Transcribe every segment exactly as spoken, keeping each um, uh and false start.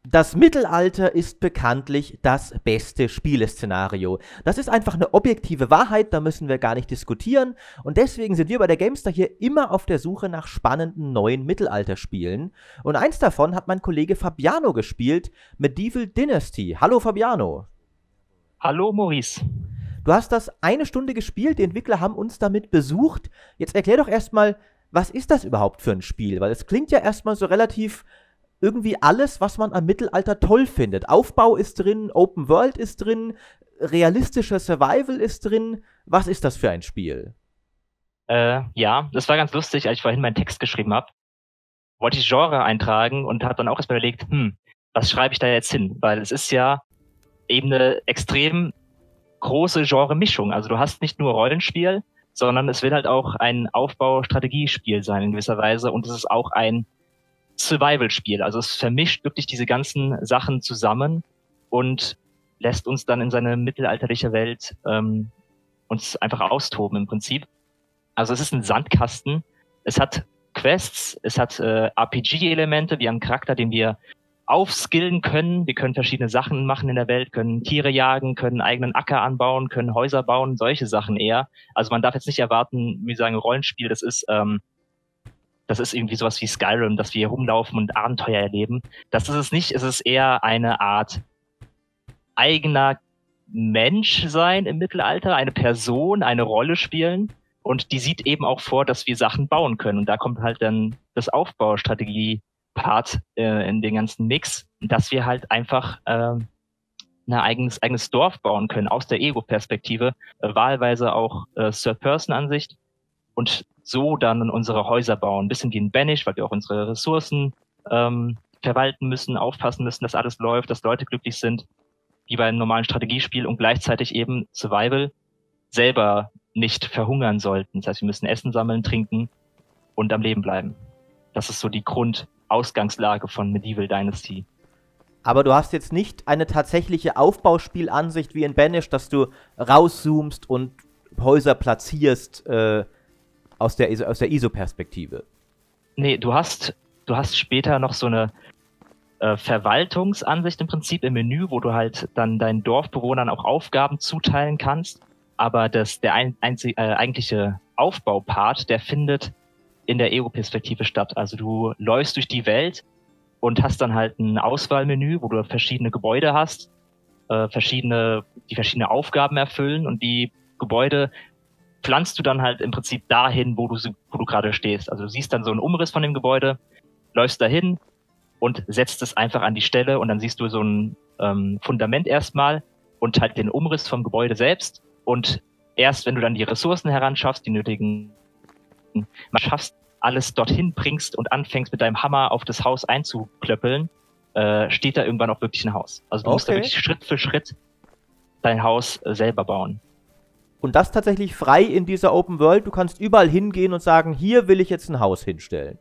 Das Mittelalter ist bekanntlich das beste Spieleszenario. Das ist einfach eine objektive Wahrheit, da müssen wir gar nicht diskutieren. Und deswegen sind wir bei der Gamestar hier immer auf der Suche nach spannenden neuen Mittelalterspielen. Und eins davon hat mein Kollege Fabiano gespielt, Medieval Dynasty. Hallo Fabiano. Hallo Maurice. Du hast das eine Stunde gespielt, die Entwickler haben uns damit besucht. Jetzt erklär doch erstmal, was ist das überhaupt für ein Spiel? Weil es klingt ja erstmal so relativ irgendwie alles, was man am Mittelalter toll findet. Aufbau ist drin, Open World ist drin, realistischer Survival ist drin. Was ist das für ein Spiel? Äh, ja, das war ganz lustig, als ich vorhin meinen Text geschrieben habe. Wollte ich Genre eintragen und habe dann auch erstmal überlegt, hm, was schreibe ich da jetzt hin? Weil es ist ja eben eine extrem große Genre-Mischung. Also du hast nicht nur Rollenspiel, sondern es will halt auch ein Aufbau-Strategiespiel sein in gewisser Weise und es ist auch ein Survival-Spiel. Also es vermischt wirklich diese ganzen Sachen zusammen und lässt uns dann in seine mittelalterliche Welt ähm, uns einfach austoben im Prinzip. Also es ist ein Sandkasten. Es hat Quests, es hat äh, R P G-Elemente. Wir haben einen Charakter, den wir aufskillen können. Wir können verschiedene Sachen machen in der Welt, können Tiere jagen, können einen eigenen Acker anbauen, können Häuser bauen, solche Sachen eher. Also man darf jetzt nicht erwarten, wie sagen, Rollenspiel, das ist ähm, Das ist irgendwie sowas wie Skyrim, dass wir hier rumlaufen und Abenteuer erleben. Das ist es nicht. Es ist eher eine Art eigener Mensch sein im Mittelalter, eine Person, eine Rolle spielen. Und die sieht eben auch vor, dass wir Sachen bauen können. Und da kommt halt dann das Aufbaustrategie-Part äh, in den ganzen Mix, dass wir halt einfach äh, ein eigenes, eigenes Dorf bauen können aus der Ego-Perspektive, äh, wahlweise auch äh, Third-Person-Ansicht. Und so dann unsere Häuser bauen. Ein bisschen wie in Banish, weil wir auch unsere Ressourcen ähm, verwalten müssen, aufpassen müssen, dass alles läuft, dass Leute glücklich sind, wie bei einem normalen Strategiespiel und gleichzeitig eben Survival selber nicht verhungern sollten. Das heißt, wir müssen Essen sammeln, trinken und am Leben bleiben. Das ist so die Grundausgangslage von Medieval Dynasty. Aber du hast jetzt nicht eine tatsächliche Aufbauspielansicht wie in Banish, dass du rauszoomst und Häuser platzierst, äh, Aus der, aus der I S O-Perspektive. Nee, du hast, du hast später noch so eine äh, Verwaltungsansicht im Prinzip im Menü, wo du halt dann deinen Dorfbewohnern auch Aufgaben zuteilen kannst. Aber das, der ein, einzig, äh, eigentliche Aufbaupart, der findet in der Ego-Perspektive statt. Also du läufst durch die Welt und hast dann halt ein Auswahlmenü, wo du verschiedene Gebäude hast, äh, verschiedene, die verschiedene Aufgaben erfüllen und die Gebäude pflanzt du dann halt im Prinzip dahin, wo du, wo du gerade stehst. Also du siehst dann so einen Umriss von dem Gebäude, läufst dahin und setzt es einfach an die Stelle und dann siehst du so ein ähm, Fundament erstmal und halt den Umriss vom Gebäude selbst und erst wenn du dann die Ressourcen heranschaffst, die nötigen, mal schaffst, alles dorthin bringst und anfängst mit deinem Hammer auf das Haus einzuklöppeln, äh, steht da irgendwann auch wirklich ein Haus. Also du Okay. musst da wirklich Schritt für Schritt dein Haus äh, selber bauen. Und das tatsächlich frei in dieser Open World. Du kannst überall hingehen und sagen, hier will ich jetzt ein Haus hinstellen.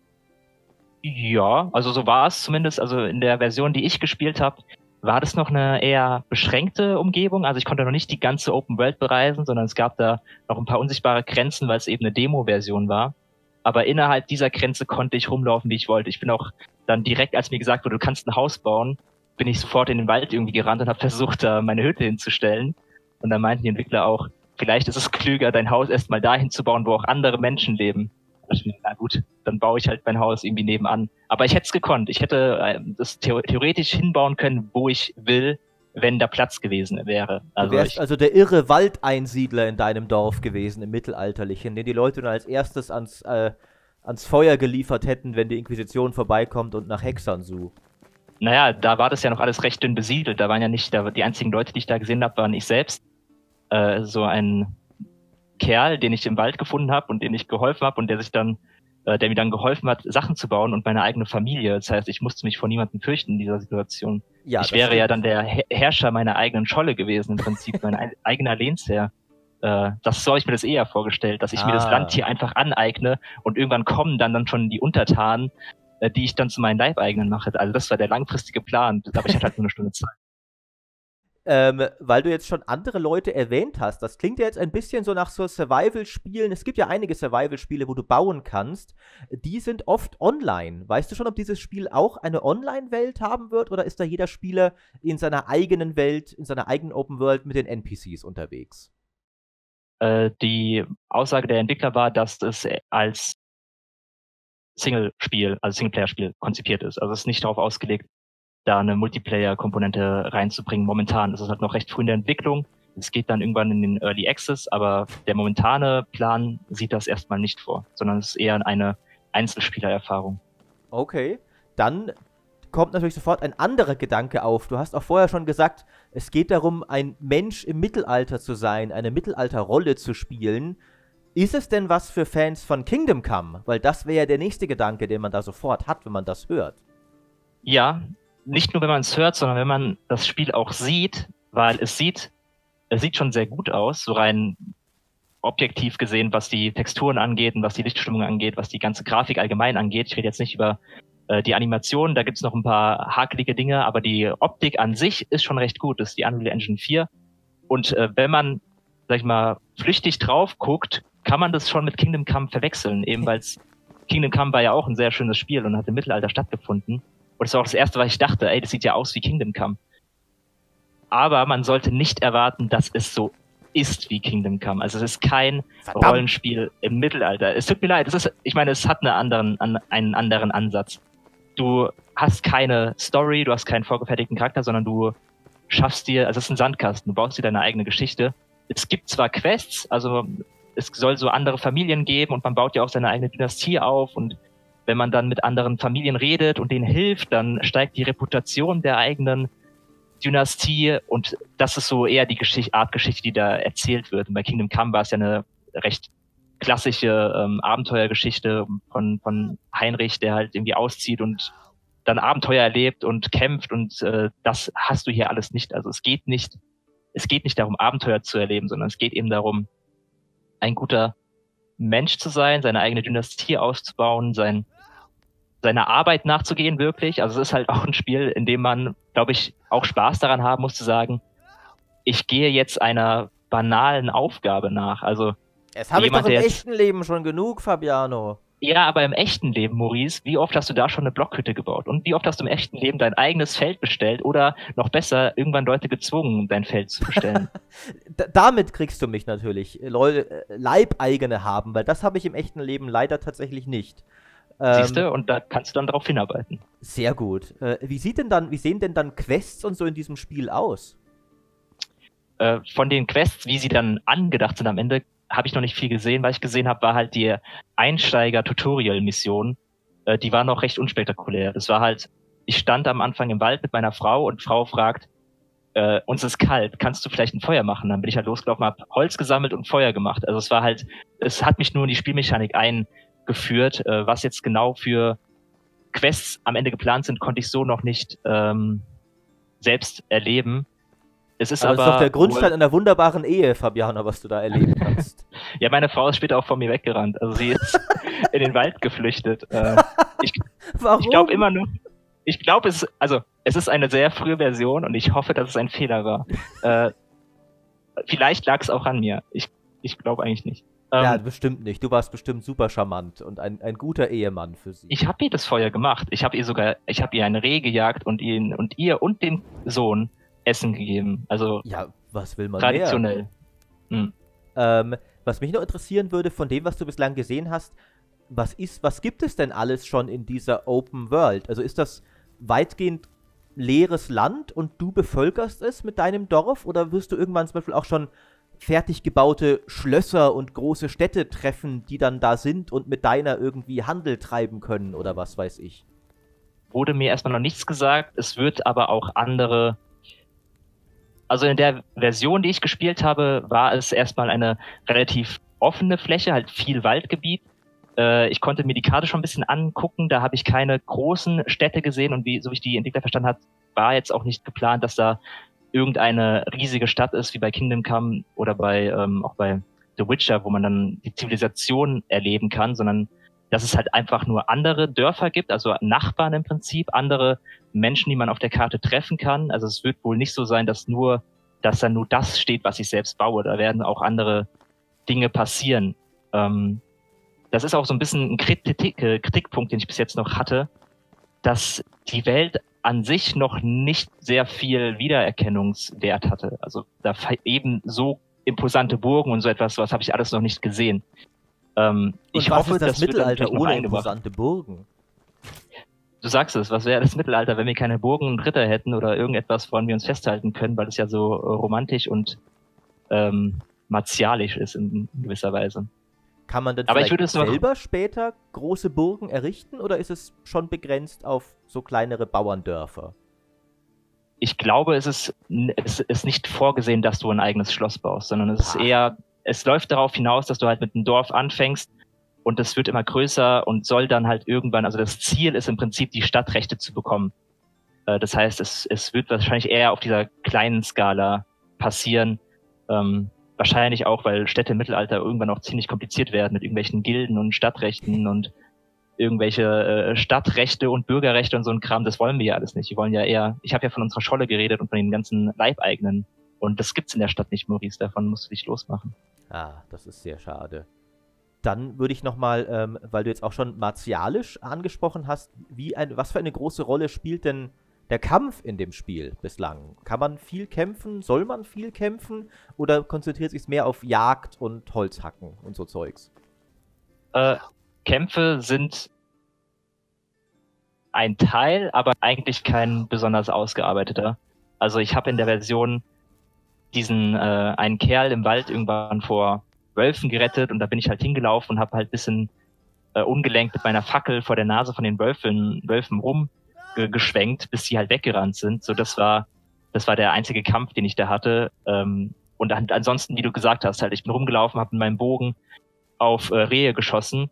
Ja, also so war es zumindest. Also in der Version, die ich gespielt habe, war das noch eine eher beschränkte Umgebung. Also ich konnte noch nicht die ganze Open World bereisen, sondern es gab da noch ein paar unsichtbare Grenzen, weil es eben eine Demo-Version war. Aber innerhalb dieser Grenze konnte ich rumlaufen, wie ich wollte. Ich bin auch dann direkt, als mir gesagt wurde, du kannst ein Haus bauen, bin ich sofort in den Wald irgendwie gerannt und habe versucht, da meine Hütte hinzustellen. Und dann meinten die Entwickler auch, vielleicht ist es klüger, dein Haus erstmal dahin zu bauen, wo auch andere Menschen leben. Na gut, dann baue ich halt mein Haus irgendwie nebenan. Aber ich hätte es gekonnt. Ich hätte äh, das theoretisch hinbauen können, wo ich will, wenn da Platz gewesen wäre. Also du wärst ich, also der irre Waldeinsiedler in deinem Dorf gewesen, im Mittelalterlichen, den die Leute dann als erstes ans, äh, ans Feuer geliefert hätten, wenn die Inquisition vorbeikommt und nach Hexern sucht. Naja, da war das ja noch alles recht dünn besiedelt. Da waren ja nicht, da, die einzigen Leute, die ich da gesehen habe, waren ich selbst. Äh, so ein Kerl, den ich im Wald gefunden habe und den ich geholfen habe und der sich dann, äh, der mir dann geholfen hat, Sachen zu bauen und meine eigene Familie. Das heißt, ich musste mich vor niemandem fürchten in dieser Situation. Ja, ich wäre stimmt. ja dann der Her Herrscher meiner eigenen Scholle gewesen, im Prinzip, mein eigener Lehnsherr. Äh, das so habe ich mir das eher vorgestellt, dass ich Ah. mir das Land hier einfach aneigne und irgendwann kommen dann, dann schon die Untertanen, äh, die ich dann zu meinen Leibeigenen mache. Also das war der langfristige Plan, aber ich hatte halt nur eine Stunde Zeit. Ähm, weil du jetzt schon andere Leute erwähnt hast, das klingt ja jetzt ein bisschen so nach so Survival-Spielen. Es gibt ja einige Survival-Spiele, wo du bauen kannst. Die sind oft online. Weißt du schon, ob dieses Spiel auch eine Online-Welt haben wird oder ist da jeder Spieler in seiner eigenen Welt, in seiner eigenen Open World mit den N P Cs unterwegs? Äh, die Aussage der Entwickler war, dass es als Single-Spiel, also Singleplayer-Spiel konzipiert ist. Also es ist nicht darauf ausgelegt, da eine Multiplayer-Komponente reinzubringen. Momentan ist es halt noch recht früh in der Entwicklung. Es geht dann irgendwann in den Early Access, aber der momentane Plan sieht das erstmal nicht vor, sondern es ist eher eine Einzelspielererfahrung. Okay, dann kommt natürlich sofort ein anderer Gedanke auf. Du hast auch vorher schon gesagt, es geht darum, ein Mensch im Mittelalter zu sein, eine Mittelalterrolle zu spielen. Ist es denn was für Fans von Kingdom Come? Weil das wäre ja der nächste Gedanke, den man da sofort hat, wenn man das hört. Ja, nicht nur wenn man es hört, sondern wenn man das Spiel auch sieht, weil es sieht, es sieht schon sehr gut aus, so rein objektiv gesehen, was die Texturen angeht und was die Lichtstimmung angeht, was die ganze Grafik allgemein angeht. Ich rede jetzt nicht über äh, die Animation, da gibt's noch ein paar hakelige Dinge, aber die Optik an sich ist schon recht gut. Das ist die Unreal Engine vier. Und äh, wenn man, sag ich mal, flüchtig drauf guckt, kann man das schon mit Kingdom Come verwechseln, eben weil Kingdom Come war ja auch ein sehr schönes Spiel und hat im Mittelalter stattgefunden. Und das war auch das Erste, was ich dachte, ey, das sieht ja aus wie Kingdom Come. Aber man sollte nicht erwarten, dass es so ist wie Kingdom Come. Also es ist kein Verdammt. Rollenspiel im Mittelalter. Es tut mir leid, es ist, ich meine, es hat eine anderen, an, einen anderen Ansatz. Du hast keine Story, du hast keinen vorgefertigten Charakter, sondern du schaffst dir, also es ist ein Sandkasten, du baust dir deine eigene Geschichte. Es gibt zwar Quests, also es soll so andere Familien geben und man baut ja auch seine eigene Dynastie auf und wenn man dann mit anderen Familien redet und denen hilft, dann steigt die Reputation der eigenen Dynastie und das ist so eher die Geschichte, Art Geschichte, die da erzählt wird. Und bei Kingdom Come war es ja eine recht klassische ähm, Abenteuergeschichte von, von Heinrich, der halt irgendwie auszieht und dann Abenteuer erlebt und kämpft und äh, das hast du hier alles nicht. Also es geht nicht, es geht nicht darum, Abenteuer zu erleben, sondern es geht eben darum, ein guter Mensch zu sein, seine eigene Dynastie auszubauen, sein seiner Arbeit nachzugehen wirklich. Also es ist halt auch ein Spiel, in dem man, glaube ich, auch Spaß daran haben muss zu sagen, ich gehe jetzt einer banalen Aufgabe nach. Also das habe ich doch im echten Leben schon genug, Fabiano. Ja, aber im echten Leben, Maurice, wie oft hast du da schon eine Blockhütte gebaut? Und wie oft hast du im echten Leben dein eigenes Feld bestellt oder noch besser, irgendwann Leute gezwungen, dein Feld zu bestellen? Damit kriegst du mich natürlich. Leute, Leibeigene haben, weil das habe ich im echten Leben leider tatsächlich nicht. Siehst du, und da kannst du dann drauf hinarbeiten. Sehr gut. Äh, wie sieht denn dann, wie sehen denn dann Quests und so in diesem Spiel aus? Äh, von den Quests, wie sie dann angedacht sind am Ende, habe ich noch nicht viel gesehen. Was ich gesehen habe, war halt die Einsteiger-Tutorial-Mission. Äh, die war noch recht unspektakulär. Das war halt, ich stand am Anfang im Wald mit meiner Frau und Frau fragt, äh, uns ist kalt, kannst du vielleicht ein Feuer machen? Dann bin ich halt losgelaufen, habe Holz gesammelt und Feuer gemacht. Also es war halt, es hat mich nur in die Spielmechanik ein geführt. Äh, was jetzt genau für Quests am Ende geplant sind, konnte ich so noch nicht ähm, selbst erleben. Es ist aber, aber es ist doch der Grundstein einer wunderbaren Ehe, Fabiano, was du da erlebt hast. Ja, meine Frau ist später auch von mir weggerannt. Also sie ist in den Wald geflüchtet. Äh, ich Warum? Ich glaube immer nur, ich glaube es, also es ist eine sehr frühe Version und ich hoffe, dass es ein Fehler war. Äh, vielleicht lag es auch an mir. Ich, ich glaube eigentlich nicht. Ja, Ähm, bestimmt nicht. Du warst bestimmt super charmant und ein, ein guter Ehemann für sie. Ich habe ihr das Feuer gemacht. Ich habe ihr sogar, ich habe ihr ein Reh gejagt und ihn und ihr und dem Sohn Essen gegeben. Also ja, was will man traditionell. mehr? Hm. Ähm, was mich noch interessieren würde, von dem, was du bislang gesehen hast, was ist, was gibt es denn alles schon in dieser Open World? Also ist das weitgehend leeres Land und du bevölkerst es mit deinem Dorf oder wirst du irgendwann zum Beispiel auch schon fertig gebaute Schlösser und große Städte treffen, die dann da sind und mit deiner irgendwie Handel treiben können oder was weiß ich? Wurde mir erstmal noch nichts gesagt. Es wird aber auch andere. Also in der Version, die ich gespielt habe, war es erstmal eine relativ offene Fläche, halt viel Waldgebiet. Äh, ich konnte mir die Karte schon ein bisschen angucken, da habe ich keine großen Städte gesehen und wie, so wie ich die Entwickler verstanden habe, war jetzt auch nicht geplant, dass da irgendeine riesige Stadt ist, wie bei Kingdom Come oder bei ähm, auch bei The Witcher, wo man dann die Zivilisation erleben kann, sondern dass es halt einfach nur andere Dörfer gibt, also Nachbarn im Prinzip, andere Menschen, die man auf der Karte treffen kann. Also es wird wohl nicht so sein, dass nur dass dann nur das steht, was ich selbst baue. Da werden auch andere Dinge passieren. Ähm, das ist auch so ein bisschen ein Kritik, äh, Kritikpunkt, den ich bis jetzt noch hatte, dass die Welt an sich noch nicht sehr viel Wiedererkennungswert hatte. Also da eben so imposante Burgen und so etwas, was habe ich alles noch nicht gesehen. Ähm, und ich was hoffe, ist das, das wird Mittelalter noch ohne eingebracht. imposante Burgen? Du sagst es, was wäre das Mittelalter, wenn wir keine Burgen und Ritter hätten oder irgendetwas, woran wir uns festhalten können, weil es ja so äh, romantisch und ähm, martialisch ist in, in gewisser Weise. Kann man denn Aber ich vielleicht würde es noch- selber später große Burgen errichten oder ist es schon begrenzt auf so kleinere Bauerndörfer? Ich glaube, es ist, n- es ist nicht vorgesehen, dass du ein eigenes Schloss baust, sondern es ist Ah. eher, es läuft darauf hinaus, dass du halt mit einem Dorf anfängst und es wird immer größer und soll dann halt irgendwann, also das Ziel ist im Prinzip, die Stadtrechte zu bekommen. Äh, Das heißt, es, es wird wahrscheinlich eher auf dieser kleinen Skala passieren. Ähm, wahrscheinlich auch, weil Städte im Mittelalter irgendwann auch ziemlich kompliziert werden mit irgendwelchen Gilden und Stadtrechten und irgendwelche äh, Stadtrechte und Bürgerrechte und so ein Kram. Das wollen wir ja alles nicht. Wir wollen ja eher, ich habe ja von unserer Scholle geredet und von den ganzen Leibeigenen. Und das gibt's in der Stadt nicht, Maurice. Davon musst du dich losmachen. Ah, das ist sehr schade. Dann würde ich nochmal, ähm, weil du jetzt auch schon martialisch angesprochen hast, wie ein, was für eine große Rolle spielt denn der Kampf in dem Spiel bislang? Kann man viel kämpfen? Soll man viel kämpfen? Oder konzentriert sich mehr auf Jagd und Holzhacken und so Zeugs? Äh, Kämpfe sind ein Teil, aber eigentlich kein besonders ausgearbeiteter. Also ich habe in der Version diesen äh, einen Kerl im Wald irgendwann vor Wölfen gerettet und da bin ich halt hingelaufen und habe halt ein bisschen äh, ungelenkt mit meiner Fackel vor der Nase von den Wölfen, Wölfen rumgeschwenkt, bis die halt weggerannt sind. So, das war das war der einzige Kampf, den ich da hatte. Ähm, und an, ansonsten, wie du gesagt hast, halt, ich bin rumgelaufen, habe mit meinem Bogen auf äh, Rehe geschossen.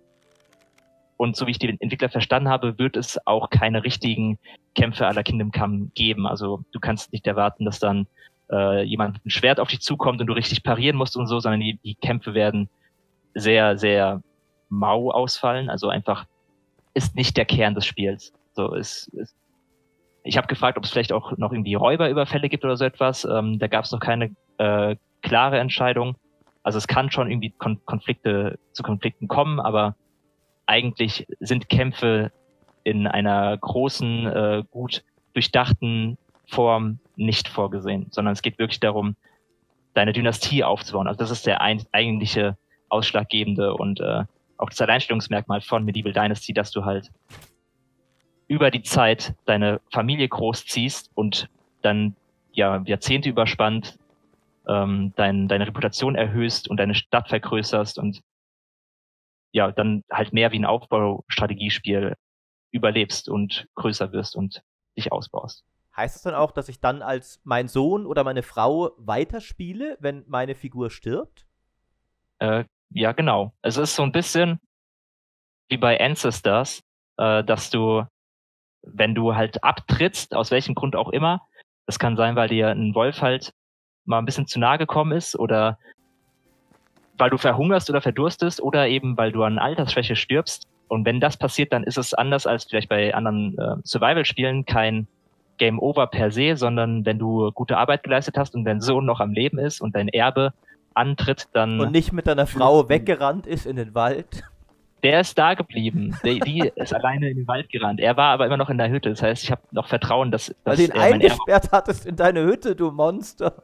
Und so wie ich den Entwickler verstanden habe, wird es auch keine richtigen Kämpfe à la Kingdom Come geben. Also du kannst nicht erwarten, dass dann äh, jemand mit einem Schwert auf dich zukommt und du richtig parieren musst und so, sondern die, die Kämpfe werden sehr, sehr mau ausfallen. Also einfach ist nicht der Kern des Spiels. So ist, ist ich habe gefragt, ob es vielleicht auch noch irgendwie Räuberüberfälle gibt oder so etwas. Ähm, da gab es noch keine äh, klare Entscheidung. Also es kann schon irgendwie Kon Konflikte zu Konflikten kommen, aber eigentlich sind Kämpfe in einer großen, äh, gut durchdachten Form nicht vorgesehen, sondern es geht wirklich darum, deine Dynastie aufzubauen. Also das ist der ein, eigentliche ausschlaggebende und äh, auch das Alleinstellungsmerkmal von Medieval Dynasty, dass du halt über die Zeit deine Familie großziehst und dann ja Jahrzehnte überspannt ähm, dein, deine Reputation erhöhst und deine Stadt vergrößerst und ja, dann halt mehr wie ein Aufbaustrategiespiel überlebst und größer wirst und dich ausbaust. Heißt das dann auch, dass ich dann als mein Sohn oder meine Frau weiterspiele, wenn meine Figur stirbt? Äh, ja, genau. Es ist so ein bisschen wie bei Ancestors, äh, dass du, wenn du halt abtrittst, aus welchem Grund auch immer, das kann sein, weil dir ein Wolf halt mal ein bisschen zu nahe gekommen ist oder weil du verhungerst oder verdurstest oder eben weil du an Altersschwäche stirbst. Und wenn das passiert, dann ist es anders als vielleicht bei anderen äh, Survival-Spielen kein Game Over per se, sondern wenn du gute Arbeit geleistet hast und dein Sohn noch am Leben ist und dein Erbe antritt, dann... Und nicht mit deiner Frau weggerannt ist in den Wald? Der ist da geblieben. Die, die ist alleine in den Wald gerannt. Er war aber immer noch in der Hütte. Das heißt, ich habe noch Vertrauen, dass... Weil dass du ihn er mein Erbe... eingesperrt hattest in deine Hütte, du Monster.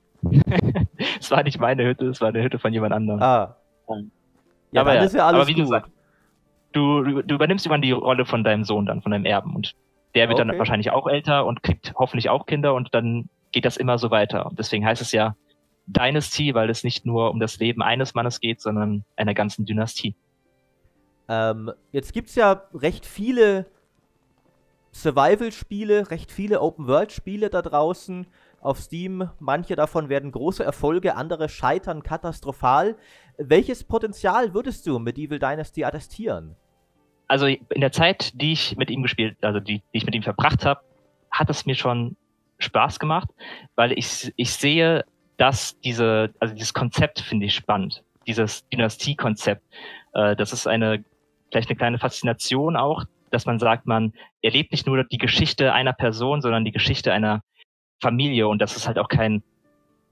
Es war nicht meine Hütte, es war eine Hütte von jemand anderem. Ah. Ja, aber dann ja, ist ja alles aber wie gut. du sagst, du, du, du übernimmst irgendwann die Rolle von deinem Sohn dann, von deinem Erben. Und der wird Okay. dann wahrscheinlich auch älter und kriegt hoffentlich auch Kinder und dann geht das immer so weiter. Und deswegen heißt es ja Dynasty, weil es nicht nur um das Leben eines Mannes geht, sondern einer ganzen Dynastie. Ähm, jetzt gibt es ja recht viele Survival-Spiele, recht viele Open-World-Spiele da draußen auf Steam. Manche davon werden große Erfolge, andere scheitern katastrophal. Welches Potenzial würdest du Medieval Dynasty attestieren? Also in der Zeit, die ich mit ihm gespielt, also die, die ich mit ihm verbracht habe, hat es mir schon Spaß gemacht, weil ich, ich sehe, dass diese, also dieses Konzept finde ich spannend. Dieses Dynastie-Konzept. Äh, das ist eine, vielleicht eine kleine Faszination auch, dass man sagt, man erlebt nicht nur die Geschichte einer Person, sondern die Geschichte einer Familie und das ist halt auch kein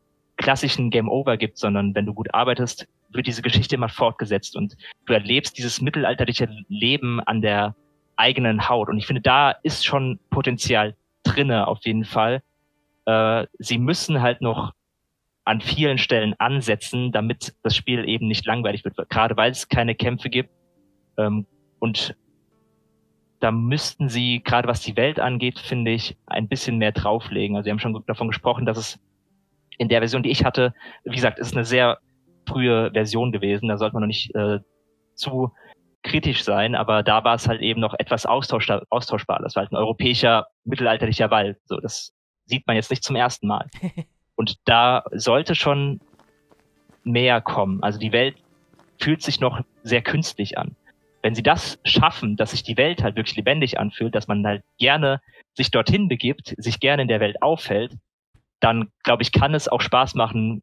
klassischen Game Over gibt, sondern wenn du gut arbeitest, wird diese Geschichte immer fortgesetzt und du erlebst dieses mittelalterliche Leben an der eigenen Haut. Und ich finde, da ist schon Potenzial drinne auf jeden Fall. Äh, sie müssen halt noch an vielen Stellen ansetzen, damit das Spiel eben nicht langweilig wird, gerade weil es keine Kämpfe gibt. Ähm, und da müssten sie, gerade was die Welt angeht, finde ich, ein bisschen mehr drauflegen. Also sie haben schon davon gesprochen, dass es in der Version, die ich hatte, wie gesagt, ist eine sehr frühe Version gewesen, da sollte man noch nicht äh, zu kritisch sein, aber da war es halt eben noch etwas austauschbar, austauschbar. Das war halt ein europäischer, mittelalterlicher Wald. So, das sieht man jetzt nicht zum ersten Mal. Und da sollte schon mehr kommen. Also die Welt fühlt sich noch sehr künstlich an. Wenn sie das schaffen, dass sich die Welt halt wirklich lebendig anfühlt, dass man halt gerne sich dorthin begibt, sich gerne in der Welt aufhält, dann, glaube ich, kann es auch Spaß machen,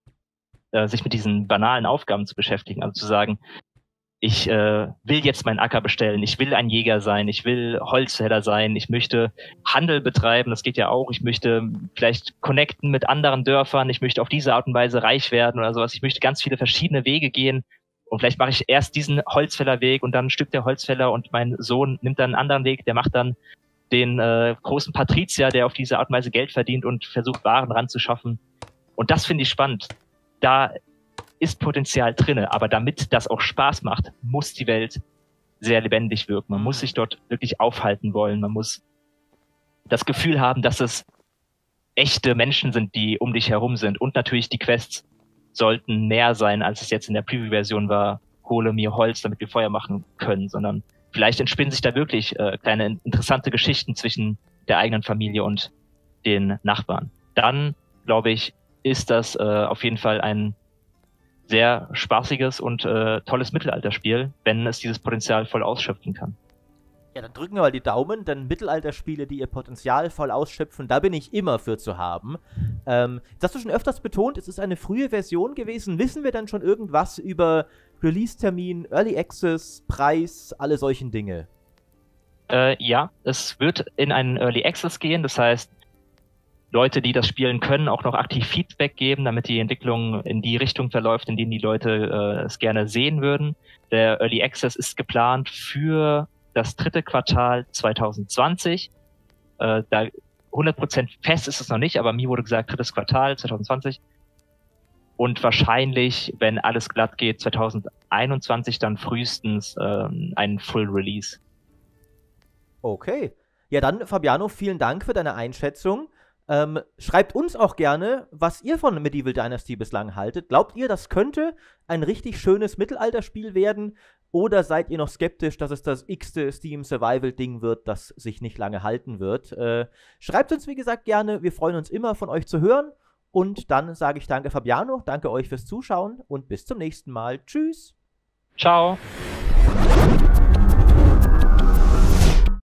äh, sich mit diesen banalen Aufgaben zu beschäftigen. Also zu sagen, ich äh, will jetzt meinen Acker bestellen, ich will ein Jäger sein, ich will Holzfäller sein, ich möchte Handel betreiben, das geht ja auch, ich möchte vielleicht connecten mit anderen Dörfern, ich möchte auf diese Art und Weise reich werden oder sowas, ich möchte ganz viele verschiedene Wege gehen und vielleicht mache ich erst diesen Holzfällerweg und dann stirbt der Holzfäller und mein Sohn nimmt dann einen anderen Weg, der macht dann den äh, großen Patrizier, der auf diese Art und Weise Geld verdient und versucht, Waren ranzuschaffen. Und das finde ich spannend. Da ist Potenzial drinne, aber damit das auch Spaß macht, muss die Welt sehr lebendig wirken. Man muss sich dort wirklich aufhalten wollen. Man muss das Gefühl haben, dass es echte Menschen sind, die um dich herum sind. Und natürlich die Quests sollten mehr sein, als es jetzt in der Preview-Version war. Hole mir Holz, damit wir Feuer machen können, sondern vielleicht entspinnen sich da wirklich äh, kleine interessante Geschichten zwischen der eigenen Familie und den Nachbarn. Dann, glaube ich, ist das äh, auf jeden Fall ein sehr spaßiges und äh, tolles Mittelalterspiel, wenn es dieses Potenzial voll ausschöpfen kann. Ja, dann drücken wir mal die Daumen, denn Mittelalterspiele, die ihr Potenzial voll ausschöpfen, da bin ich immer für zu haben. Ähm, das hast du schon öfters betont, es ist eine frühe Version gewesen. Wissen wir dann schon irgendwas über Release-Termin, Early Access, Preis, alle solchen Dinge? Äh, ja, es wird in einen Early Access gehen, das heißt, Leute, die das spielen können, auch noch aktiv Feedback geben, damit die Entwicklung in die Richtung verläuft, in denen die Leute äh, es gerne sehen würden. Der Early Access ist geplant für das dritte Quartal zwanzig zwanzig. Äh, da hundert Prozent fest ist es noch nicht, aber mir wurde gesagt, drittes Quartal zwanzig zwanzig. Und wahrscheinlich, wenn alles glatt geht, zwanzig einundzwanzig dann frühestens äh, ein Full Release. Okay. Ja, dann, Fabiano, vielen Dank für deine Einschätzung. Ähm, schreibt uns auch gerne, was ihr von Medieval Dynasty bislang haltet. Glaubt ihr, das könnte ein richtig schönes Mittelalterspiel werden? Oder seid ihr noch skeptisch, dass es das x-te Steam-Survival-Ding wird, das sich nicht lange halten wird? Äh, schreibt uns, wie gesagt, gerne. Wir freuen uns immer, von euch zu hören. Und dann sage ich danke, Fabiano, danke euch fürs Zuschauen und bis zum nächsten Mal. Tschüss. Ciao.